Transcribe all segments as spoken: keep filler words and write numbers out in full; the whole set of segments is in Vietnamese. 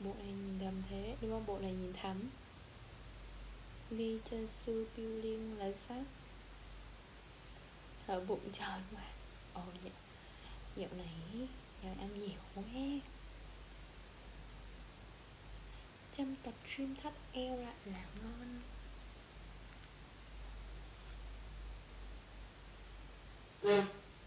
Bộ này nhìn đầm thế, đúng không? Bộ này nhìn thắm. Ly chân sư piêu liên lá sách. Ở bụng tròn mà. Ồ nhỉ. Dạo này dạo ăn nhiều quá. Chăm tập gym thắt eo lại là ngon. Ừ.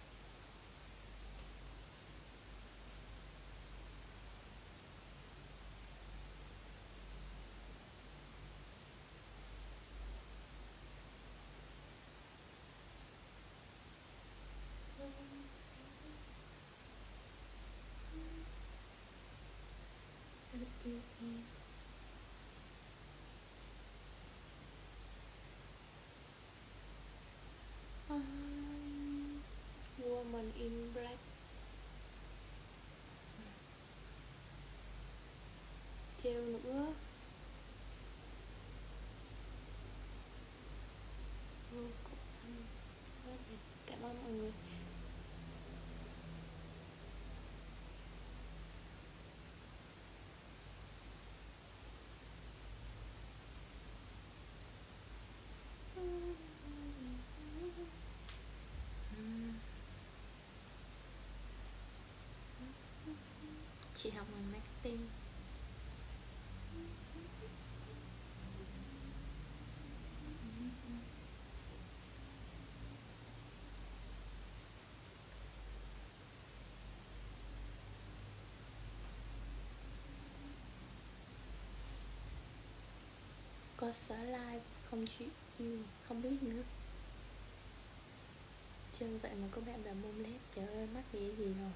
Woman in black. Treo nữa. Cảm ơn mọi người. Chị học ngành marketing. Có xóa live không chị yêu, không biết nữa. Chân vậy mà có bạn vào môn led. Trời ơi mắc gì gì rồi.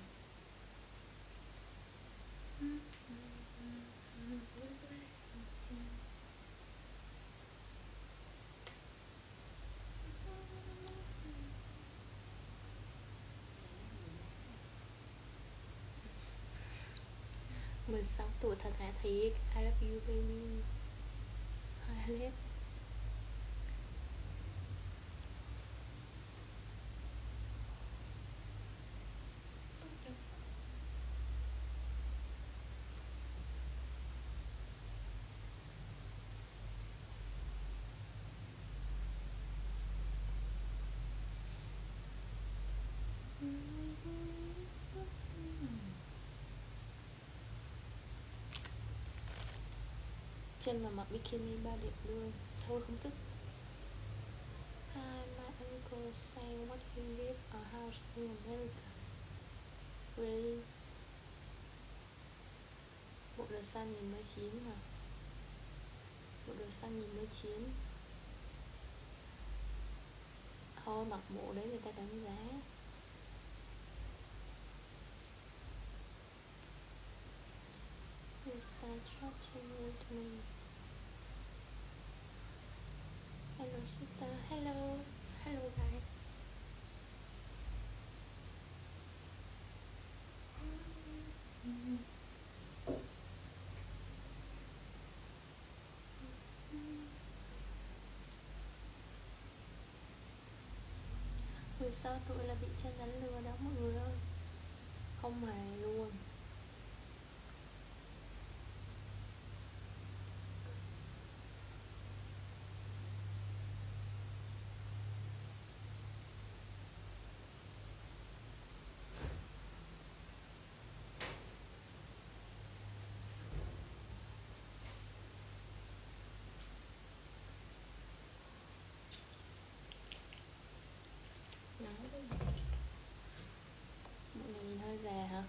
mười sáu tuổi thật hả thiệt. I love you baby. I love. Chân mà mặc bikini bao đẹp luôn. Thôi không thích. Hi, my uncle say what he live a house in America. Really? Bộ đồ xanh nhìn mới chín hả? Bộ đồ xanh nhìn mới chín. Thôi mặc bộ đấy người ta đánh giá. You start chatting with me. Hello sister, hello. Hello guys. mười sáu tuổi là bị chân đánh lừa đó mọi người ơi. Không hề luôn. Bộ này nhìn hơi già hả?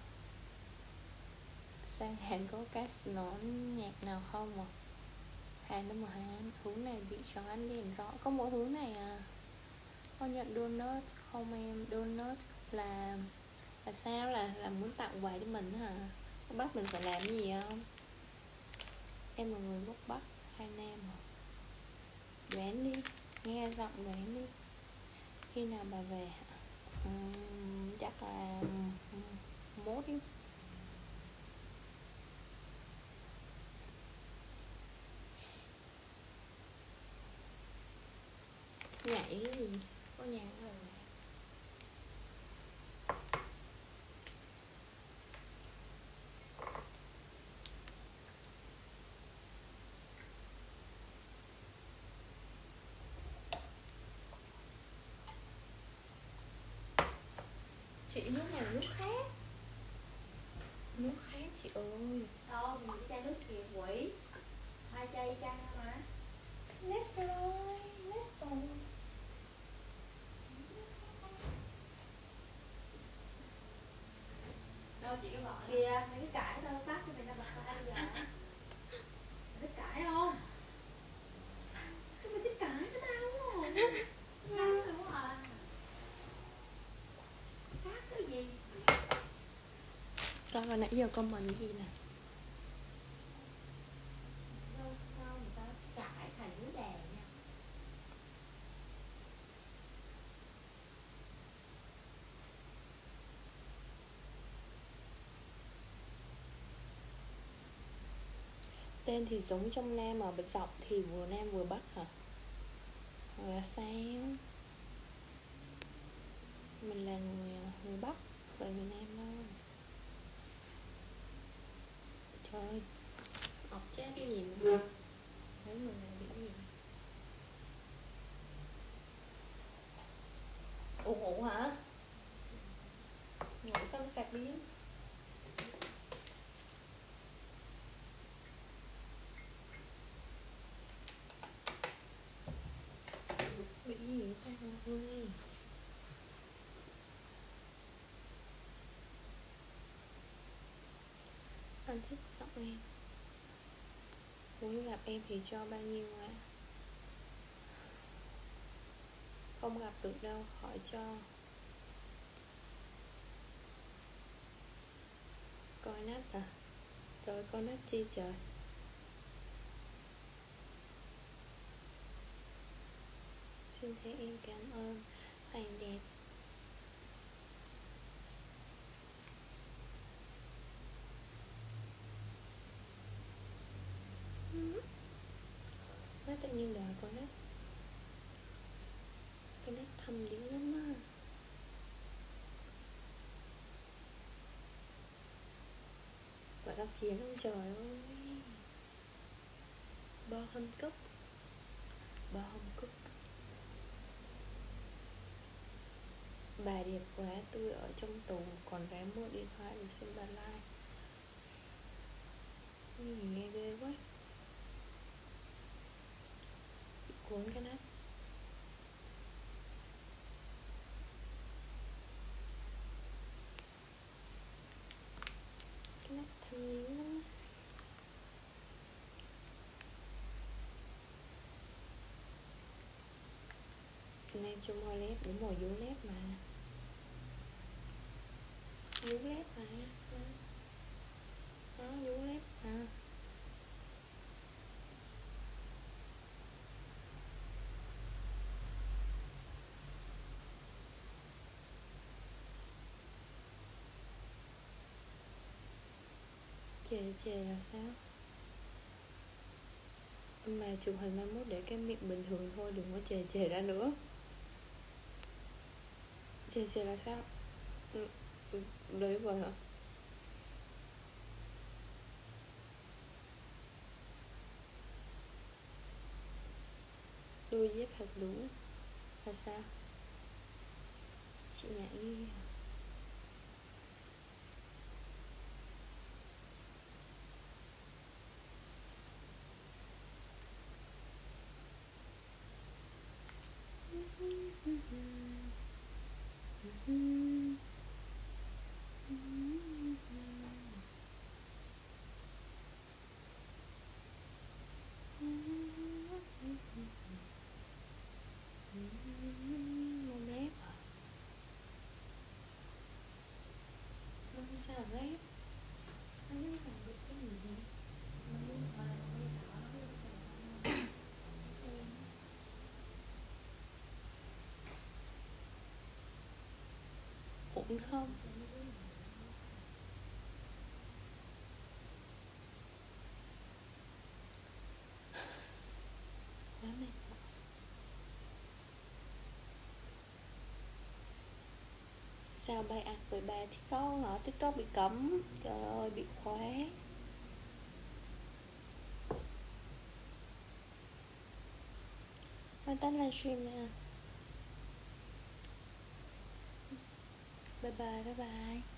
Sang Hàn có cast nón nhạc nào không à? Hàn đâu mà Hàn. Hướng này bị choáng liền rõ. Có mỗi hướng này à? Có nhận donut không em? Donut là là sao? Là là muốn tặng quà cho mình hả? Có bắt mình phải làm gì không? Em là người gốc Bắc hai Nam hả? Đoán đi. Nghe giọng đoán đi. Khi nào bà về hả? Uhm, chắc là mốt đi. Nhảy cái gì? Có nhà rồi. Chị nước này là nước khác. Nước khác chị ơi. Đâu, mình chỉ chai nước kiệt quỷ. Hai chai chai mà. Nestle ơi, Nestle. Đâu chị có gọi kìa, mày cái cãi tao tắt cho mày ra bật tay bây giờ. Mày thích cãi không? Sao mày thích cãi với tao không? Cãi tao quá à. Cãi cái gì? Coi coi nãy giờ comment gì nè. Đâu sao người ta cãi thành núi đè nha. Tên thì giống trong Nam mà bật giọng thì vừa Nam vừa Bắc hả? Hoặc là sao? Mình là người người Bắc, vậy người Nam đâu. Trời ơi, học chết cái gì nữa. Thấy người này bị gì? Ủ ủ hả? Ngủ xong sạc đi. Bị gì vậy ta ơi? Anh thích giọng em. Muốn gặp em thì cho bao nhiêu ạ? À? Không gặp được đâu, khỏi cho. Coi nát à? Trời, coi nát chi trời. Xin thế em cảm ơn. Thành đẹp. Nó tự nhiên đợi coi nát. Cái nát thâm dữ lắm á. Quả đọc chiến không trời ơi. Bo hâm cúc. Bo hâm cúc. Bà đẹp quá, tôi ở trong tù còn ráng mua điện thoại để xem bà like. Nhìn nghe ghê quá. Bị cuốn cái nát. Cái nát thâm dữ lắm. Hôm nay chung hoa lép, đúng rồi, vú lép mà. Vú lép mà. Đó, vú lép mà. Chề chề là sao? Mà chụp hình mai mốt để cái miệng bình thường thôi, đừng có chề chề ra nữa. Chề chề là sao? Đấy vậy hả? Đôi dép thật đúng. Là sao? Chị nhảy. Mông lép à? Không sao lép. Anh biết làm được cái gì vậy? Ổn không? Quá mệt. Sao bay ăn với bà thì có hả? TikTok bị cấm. Trời ơi, bị khóa. Mai tắt livestream nè. Bye bye bye bye.